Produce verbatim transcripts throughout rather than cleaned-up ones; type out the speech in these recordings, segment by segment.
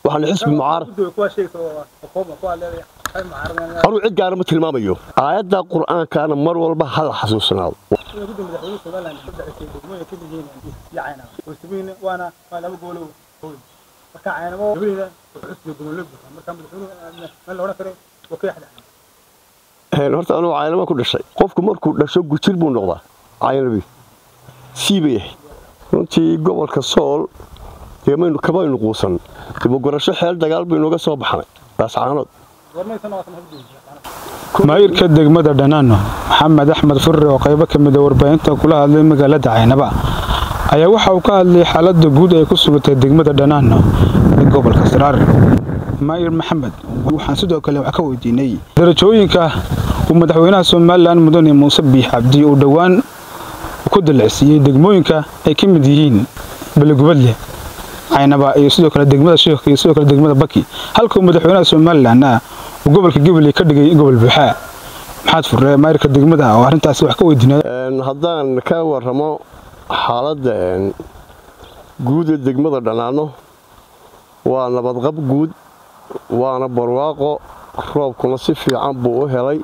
waxaan xisbi mucaarad أروح عد قارن مثل ما بيو آيات القرآن كان مر والبه هلا حسوسنا وانا وانا بقوله كعينا مو بينا يقولون مركب ما لو نفر وكي أحد هل هرت أنا عينا ما كل شيء قفكم مركو لشوا قتيل بون نقطة عينا بي سيبيه أنتي قبل كسول يومين كباين نقوسن تبغى قرش حال دجال بينوجا صوب حنا بس عانود maayirka degmada Dhanaano Maxamed Axmed Furre oo qayb ka mid ah warbaahinta kula hadlay magaalada Caynaba ayaa waxa uu ka hadlay xaaladda guud ee ku sugantay degmada Dhanaano ee gobolka Saraar maayir Maxamed waxaan sidoo kale wax ka weydiinay darajooyinka uu madaxweynaha Soomaaliland Mudane Muuse Biix Cabdi uu dhawaan ku dalacsiiyay degmooyinka ay ka mid yihiin Balgubadle Caynaba iyo sidoo kale degmada Sheekh iyo sidoo kale degmada Baki halka madaxweynaha Soomaaliland gobolka Gabaley ka dhigay gobol buuxa maxaad furre maayirka degmada oo arintaas wax ka weydiinay een hadaan ka waramo xaaladda guud ee degmada Dhanaano waa nabad qab guud waana barwaaqo roobkuna si fiican buu u helay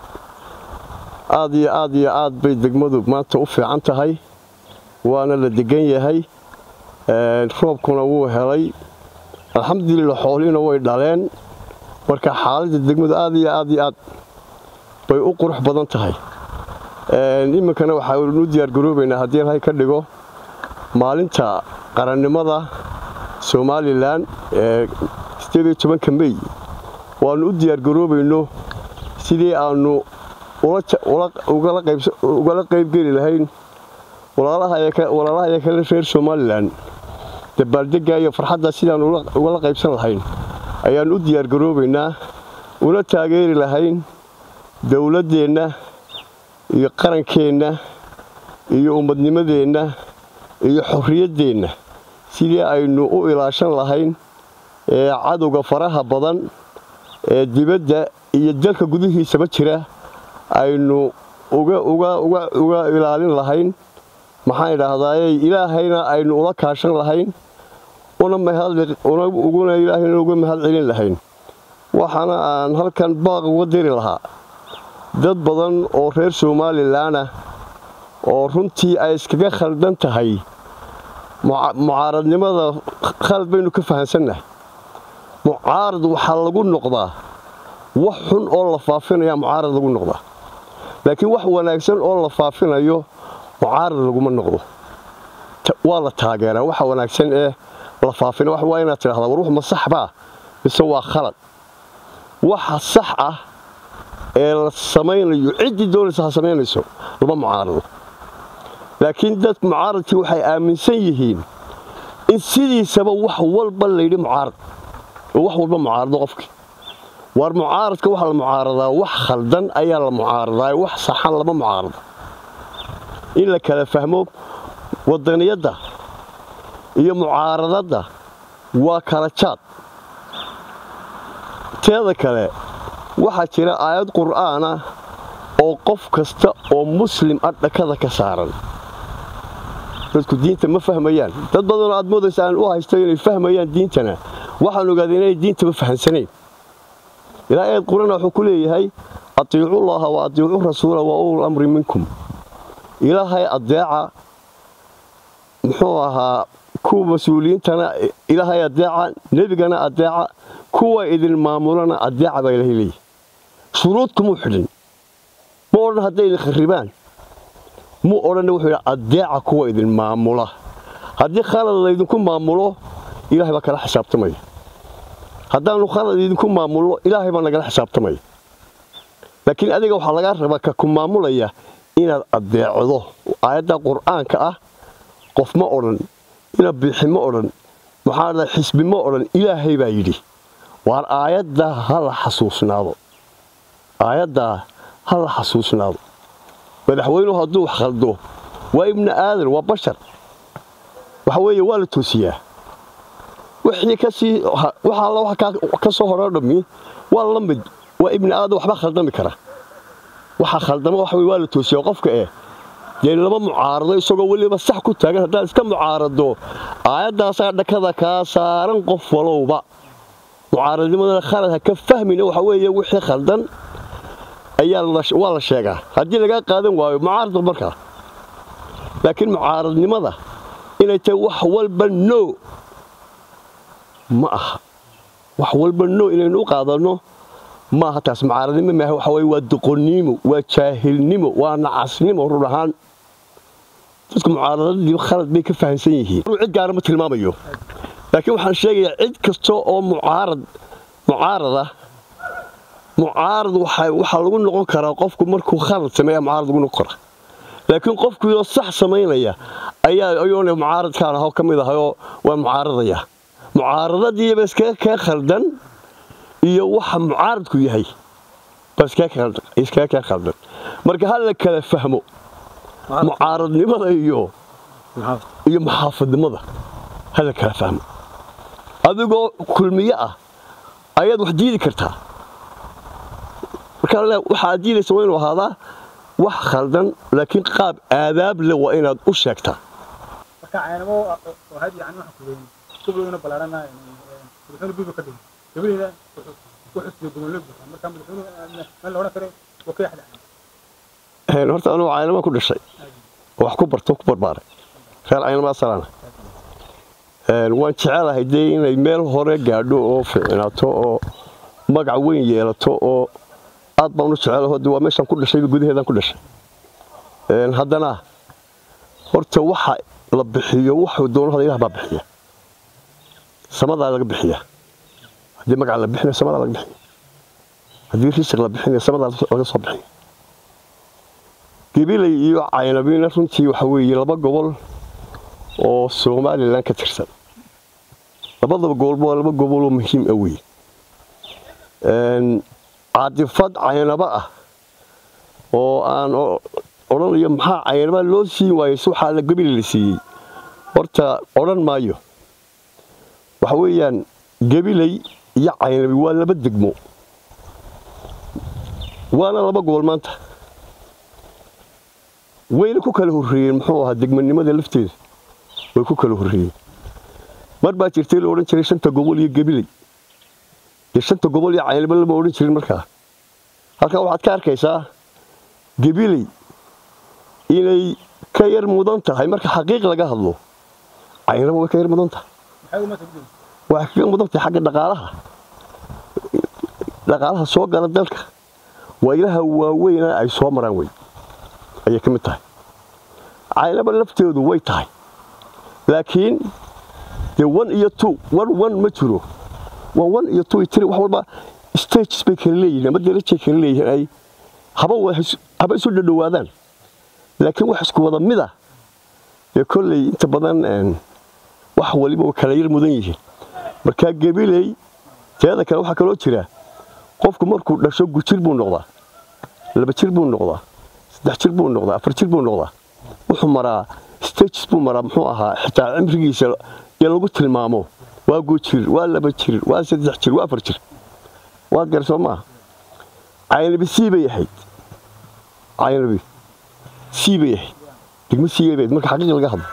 aad iyo aad iyo aad bay degmadu maanta u fiican tahay waana la degan yahay een roobkuna wuu helay alxamdulillah xoolina way dhaleen marka xaaladda degmada aad iyo aad iyo aad bay u qurux badan tahay ee nimankana waxa uu diyaar garoobayna hadii ay ka dhigo maalinta qarannimada Soomaaliland ee sideed iyo tobanka May waanu u diyaar garoobayno sidii aanu uga la qayb uga la qayb gali lahayn walaalaha ayaka walaalaha ayaka reer Soomaaliland dabaaldega iyo farxadda sidaan uga la qaybsan lahayn ayaan u diyaar garoobaynaa una taageeri lahayn dawladdeena iyo qarankeena iyo ummadnimadeena iyo xorriyaddeena sidii aynu u ilaashan lahayn ee cadawga faraha badan ee dibadda iyo dalka gudihiisa jira aynu uga uga uga uga ilaalin lahayn maxay yiraahdaan ilaahayna aynu ula kaashan lahayn una mahad una uguna ilaahayna uga mahad celin lahayn waxana aan halkan baaq uga diri lahaa dad badan oo reer Soomaaliland ah oo runtii ay iskaga khaldan tahay mucaaradnimada khalbaynu ka fahansanahay mucaarad waxa lagu noqdaa wax xun oo la faafinayo mucaarad lagu noqdaa laakiin wax wanaagsan oo la faafinayo mucaarad lagu ma noqdo waa la taageeraa waxa wanaagsan ee la faafina wax waa inaad tiraahdo war wax ma sax ba mise waa khalad waxa sax ah ee la sameeyo cidi doonaysa sameeynayso laba mucaarado laakiin dad mucaaradkii waxay aaminsan yihiin in sidiisaba wax walba la yiri mucaarad wax walba mucaarado qofkii war mucaaradka waxa la mucaaradaa wax khaldan ayaa la mucaaradaa wax saxan lama mucaarado in la kala fahmo wadaniyada iyo mucaaradada waa kala jaad teeda kale waxa jira aayad quraan ah oo qof kasta oo muslim ah dhakada ka saaran dadku diinta ma fahmayaan dad badan aad moodaysan u haystay inay fahmayaan diintana waxaan ogaaday inay diinta ma fahansaneen ila aayad quraan wuxuu ku leeyahay atiicu allaha wa atiicu rasuula wa ulul amri minkum ilaahay adeeca muxuu ahaa kuwa mas'uuliyiintana ilaahay adeeca nabigana adeeca kuwa idin maamulana adeeca bay leeyahay shuruudku mu xidhin ma oran haday kharibaan mu oran wuxuu adeeca kuwa idin maamula hadii khalad la idinku maamulo ilaahay ba kala xisaabtamay hadaan khalad idinku maamulo ilaahay ba nagala xisaabtamay laakiin adiga waxa laga rabaa ka ku maamulaya inaad adeecdo aayada quraanka ah qof ma oran ina biximo oran waxa la xisbimo oran ilaahay baa yiri war aayada hal xasuusnaado aayada hal xasuusnaado madaxweynuhu haduu wax khaldo waa ibn aadan waa bashar waxa weeye waa la toosiyaa wixii ka sii waxa la wax ka soo horodhami waa la mid waa ibn aadan waxba khaldami kara waxa khaldama wax way waa la toosiyaa qofka ee yeen laba mucaarado isagoo waliba sax ku taagan hadaa iska mucaarado aayadaas dhakada ka saaran qof walowba mucaaradnimada khalad ha ka fahmina waxa weeye wixii khaldan ayaa waa la sheegaa haddii laga qaadan waayo mucaarad markaa laakiin mucaaradnimada inay tahay wax walba no ma aha wax walba no inaynu u qaadano ma aha taas mucaaradnimo ma aha waxa weeye waa doqonnimo waa jaahilnimo waa nacasnimo run ahaan dadka mucaaradadii khalad bay ka fahansan yihiin cid gaar ma tilmaamayo laakiin waxaan sheegayaa cid kasta oo mucaarad mucaarada mucaarad waxa lagu noqon karaa qofku markuu khalad sameeyo mucaarad lagu noqon karaa laakiin qofku oo sax sameynaya ayaa ayoona mucaaradkaan ah ka mid ah oo waa mucaaradaya mucaaradadii bas ka khaldan iyo waxa mucaaradku yahay bas ka khaldan iska ka khaldan marka hal la kala fahmo mucaaradnimada iyo iyo maxaafadnimada hal la kala fahmo adigoo kulmiye ah ayaad wax diidi kartaa marka waxa diidaysa waa inuu ahaadaa wax khaldan laakiin qaab aadaab leh waa inaad u sheegtaa marka caynamo oo hadi yani waxa ku weyn kublowna balaarana wuxuu biibo ka dhigay gabriila wuxuu soo gudbay lug marka madaxweynuhu ma la oran karo oo ka yaxda een horta anu caynamo ku dhashay wax ku barto ku barbaaray reer caynamo salaana een waan jecelahay day inay meel hore gaadho oo fiicnaato oo magac weyn yeelato oo aad baan u jecelahay waa meeshan ku dhashay gudaheedan ku dhashay een haddana horta waxa la bixiyo waxa doono hada ilaah baa bixiya samada laga bixiya hadii magac la bixiyo samada laga bixiyo hadii risq la bixiyo samada laga soo bixiyo Gabiley iyo Caynabina runtii waxa weeye laba gobol oo Soomaaliland ka tirsan labadaba gobol waa laba gobol oo muhiim ah weey een caadifad Caynaba ah oo aan oranayo maxaa Caynaba loo siin waayay waxa la Gabiley la siiyay horta oran maayo waxa weeyaan Gabiley iyo Caynabi waa laba degmo waana laba gobol maanta wayna ku kala horreeyeen muxuu ahaa degmanimada lafteeda way ku kala horreeyeen mar baa jirtay la oran jiray shanta gobol iyo Gabiley iyo shanta gobol iyo Caynaba lama oran jirin markaa halka waxaad ka arkaysaa Gabiley inay ka yar mudan tahay marka xaqiiq laga hadlo Caynaba way ka yar mudan tahay maxay uma tagdin waxa ka mudan tahay xagga dhaqaalaha dhaqaalaha soo gala dalka waa ilaha waaweyn ay soo maraan way ayay kamid tahay Caynaba lafteedu way tahay laakiin the one iyo two one one ma jiro waa one iyo two three wax walba stages bay kala leeyihiin ama darajo kala leeyihiin ay haba haba isu dhawaadaan laakiin wax isku wada mid ah ee kulay inta badan een wax waliba kala yar mudan yihiin marka Gabiley teeda kale waxa kale oo jira qofku markuu dhasho gujir buu noqdaa laba jir buu noqdaa saddex jir buu noqdaa afar jir buu noqdaa wuxuu maraa stages buu maraa muxuu ahaa xitaa cimrigiisa ee lagu tilmaamo waa gujir waa laba jir waa saddex jir waa afar jir waa garso ma Caynabi siibay ahayd Caynabi siibay ahayd degmo siibay marka xaqiiq laga hadlo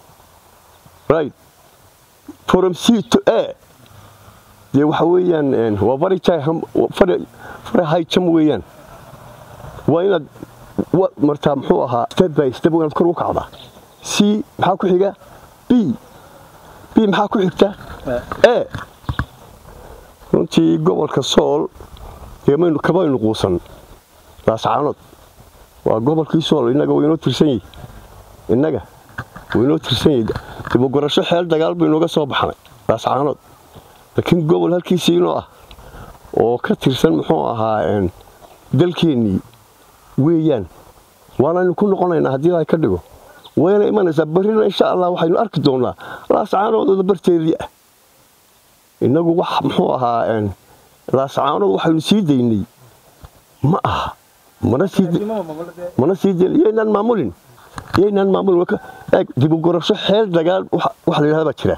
right from C to A de waxa weeyaan waa very high very high jump weeyaan waa inaad martaa muxuu ahaa step by step inaad kor u kacdaa C maxaa ku xiga B B maxaa ku xigta A runtii gobolka Sool deemaynu kabaynu quusan laascaanood waa gobolkii Sool inaga weynoo tirsan yahay inaga weynoo tirsan yahay dib u gorasho xeel dagaal baynu uga soo baxnay laascaanood laakiin gobol halkiisii inoo ah oo ka tirsan muxuu ahaa dalkeenii weeyaan waana ku noqonaynaa haddii ay ka dhigo wayna imanaysaa barina insha Allah waxaynu arki doonaa laascaanood barteedii ah inagu wax muxuu ahaa laascaanood waxaynu sii daynay ma aha mana sii mana sii daynay maamulin yeynaan maamul waka dib u gorasho xeel dagaal wax la yiraahdo jira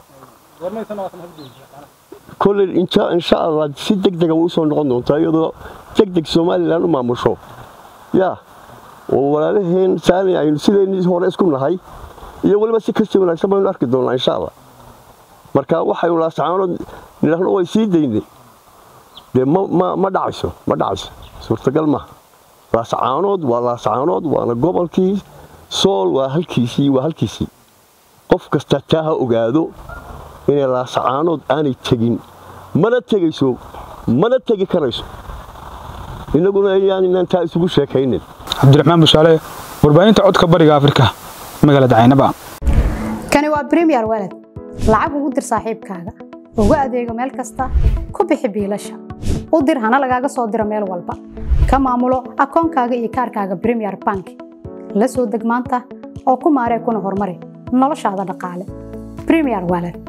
كل إن شاء إن شاء الله سيدك دقة وصل نقطة تايضا تدك سومالي لأنه ما مشوا يا ولا لهين ثاني يعني سيدني هو رئيسكم لهاي يقول بس كستي ولا سبعين أركضون إن شاء الله مركا وحي ولا سعانو نحن هو يسيدني dee ma ma ma dhacayso ma dhacayso suurtagal maaha laascaanood waa laascaanood waana gobolkii sool waa halkiisii waa halkiisii qof kasta taa ha ogaado inay laascaanood aanay tegin mana tegayso mana tegi karayso inaguna ayaan inaan taa isugu sheekaynin cabdiraxmaan bushaale warbaahinta codka bariga Afrika magaalada Caynaba kani waa Premier Wallet lacag ugu dir saaxiibkaaga ugu adeego meel kasta ku bixi biilasha u dir hana lagaaga soo diro meel walba ka maamulo akoonkaaga iyo kaarkaaga Premier Bank la soo deg maanta oo ku maaree kuna horumari noloshaada dhaqaale Premier Wallet